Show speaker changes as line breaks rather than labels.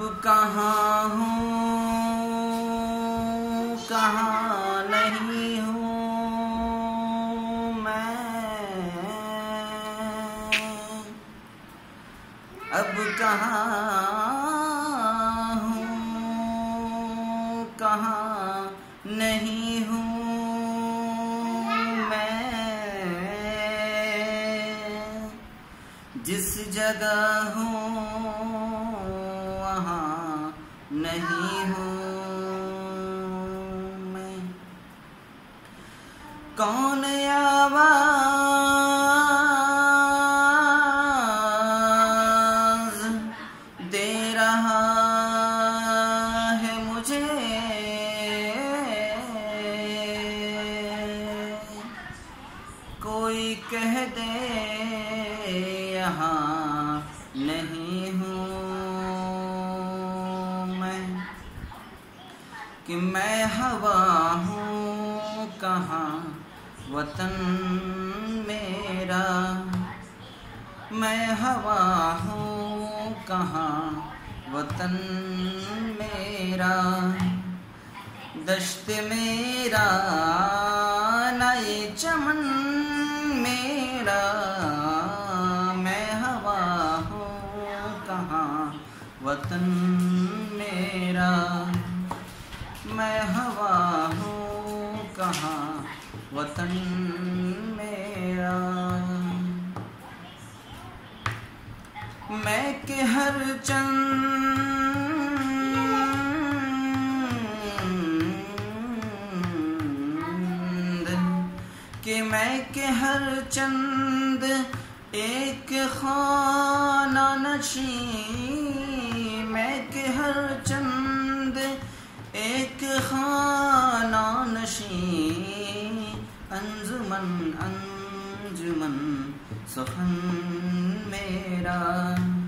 कहाँ हूँ कहाँ नहीं हूँ मैं, अब कहाँ हूँ कहाँ नहीं हूँ मैं, जिस जगह हूँ वहाँ नहीं हूँ मैं। कौन आवाज़ दे रहा है मुझे, कोई कह दे यहाँ नहीं हूँ मैं, कि मैं हवा हूँ कहाँ वतन मेरा, मैं हवा हूँ कहाँ वतन मेरा, दश्त मेरा नए चमन मेरा, मैं हवा हूँ कहाँ वतन मेरा, मैं हवा हूँ कहाँ वतन मेरा। मैं के हर चंद कि मैं के हर चंद एक खाना नशी, मैं के हर चंद एक खाना नशी, अंजुमन अंजुमन सुखन मेरा।